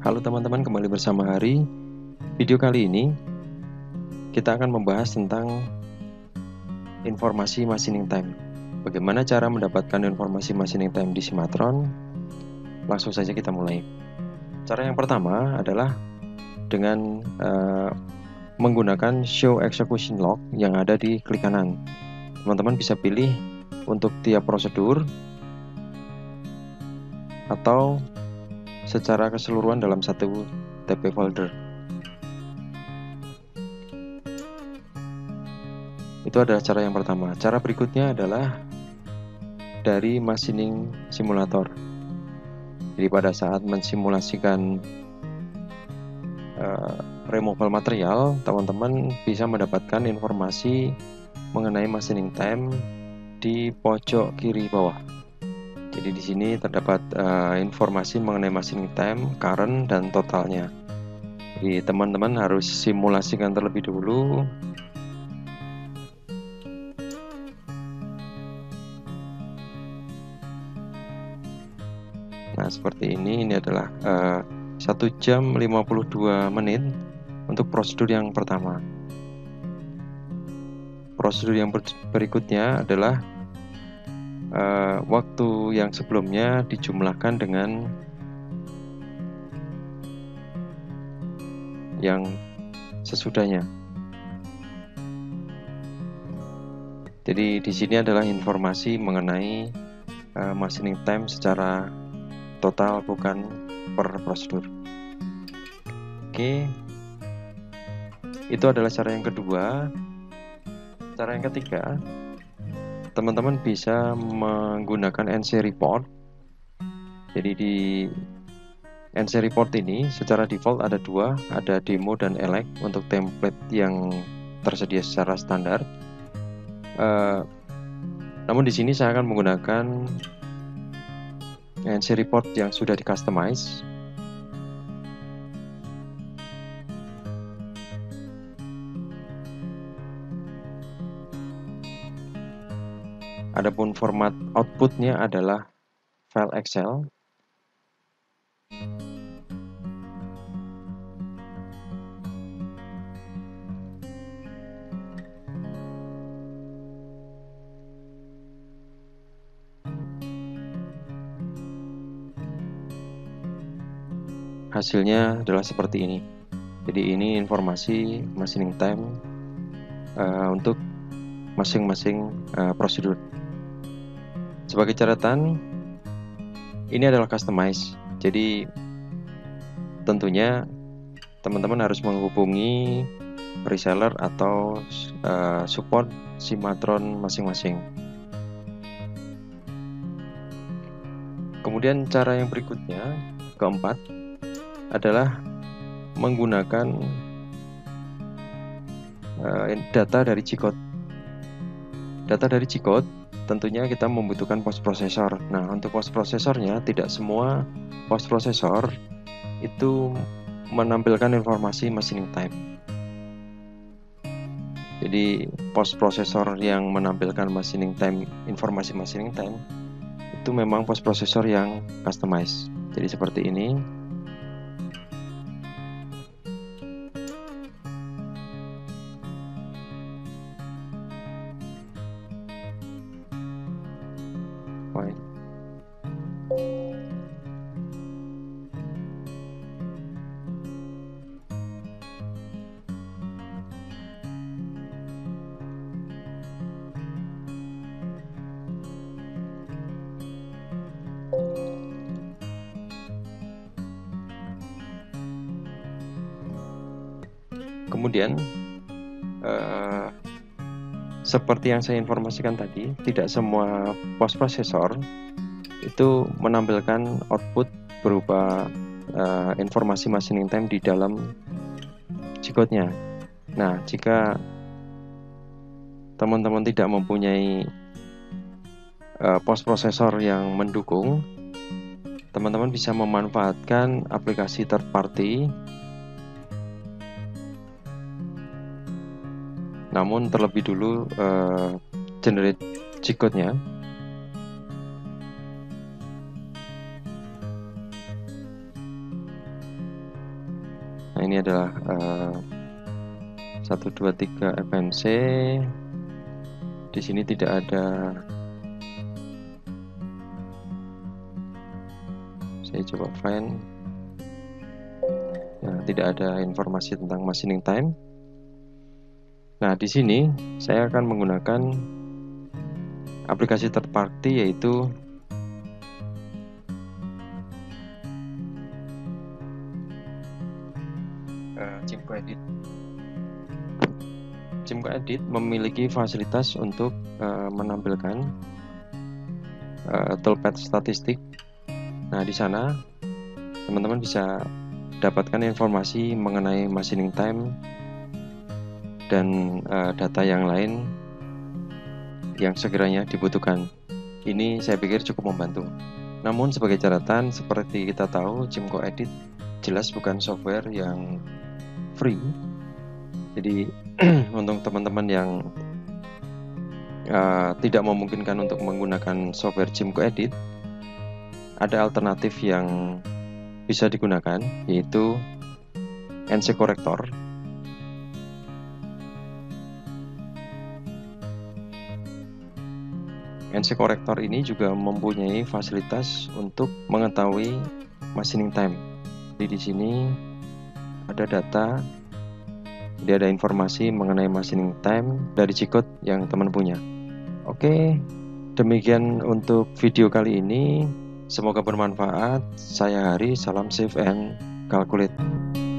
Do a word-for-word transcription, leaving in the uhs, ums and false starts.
Halo teman-teman, kembali bersama Hari. Video kali ini kita akan membahas tentang informasi machining time. Bagaimana cara mendapatkan informasi machining time di Cimatron? Langsung saja kita mulai. Cara yang pertama adalah dengan uh, menggunakan Show Execution Log yang ada di klik kanan. Teman-teman bisa pilih untuk tiap prosedur atau secara keseluruhan dalam satu T P folder. Itu adalah cara yang pertama. Cara berikutnya adalah dari machining simulator. Jadi pada saat mensimulasikan uh, removal material, teman-teman bisa mendapatkan informasi mengenai machining time di pojok kiri bawah. Jadi di sini terdapat uh, informasi mengenai machining time, current, dan totalnya. Jadi teman-teman harus simulasikan terlebih dahulu. Nah seperti ini, ini adalah uh, satu jam lima puluh dua menit untuk prosedur yang pertama. Prosedur yang ber berikutnya adalah Uh, waktu yang sebelumnya dijumlahkan dengan yang sesudahnya. Jadi di sini adalah informasi mengenai uh, machining time secara total, bukan per prosedur. Oke, itu adalah cara yang kedua. Cara yang ketiga, teman-teman bisa menggunakan N C report. Jadi di N C report ini secara default ada dua, ada demo dan elect untuk template yang tersedia secara standar. Uh, namun di sini saya akan menggunakan N C report yang sudah di customize. Adapun format outputnya adalah file Excel. Hasilnya adalah seperti ini. Jadi ini informasi machining time uh, untuk masing-masing uh, prosedur. Sebagai catatan, ini adalah customize. Jadi tentunya teman-teman harus menghubungi reseller atau uh, support Cimatron masing-masing. Kemudian cara yang berikutnya, keempat, adalah menggunakan uh, data dari G-code. Data dari G-code tentunya kita membutuhkan post processor. Nah, untuk post processornya tidak semua post processor itu menampilkan informasi machining time. Jadi post processor yang menampilkan machining time, informasi machining time itu memang post processor yang customize. Jadi seperti ini. Fine. Kemudian uh, seperti yang saya informasikan tadi, tidak semua post processor itu menampilkan output berupa uh, informasi machining time di dalam G-code-nya. Nah, jika teman-teman tidak mempunyai uh, post processor yang mendukung, teman-teman bisa memanfaatkan aplikasi third party. Namun terlebih dulu uh, generate G-code-nya. ini adalah uh, satu dua tiga F N C. Di sini tidak ada, saya coba find, nah, tidak ada informasi tentang machining time. Nah, di sini saya akan menggunakan aplikasi third party, yaitu uh, Cimco Edit. Cimco Edit memiliki fasilitas untuk uh, menampilkan uh, toolpath statistik. Nah, di sana teman-teman bisa dapatkan informasi mengenai machining time dan uh, data yang lain yang sekiranya dibutuhkan. Ini saya pikir cukup membantu. Namun sebagai catatan, seperti kita tahu, Cimco Edit jelas bukan software yang free. Jadi untuk teman-teman yang uh, tidak memungkinkan untuk menggunakan software Cimco Edit, ada alternatif yang bisa digunakan, yaitu N C Corrector. N C Corrector ini juga mempunyai fasilitas untuk mengetahui machining time. Jadi di sini ada data, jadi ada informasi mengenai machining time dari G-code yang teman punya. Oke, demikian untuk video kali ini. Semoga bermanfaat. Saya Hari, salam save and calculate.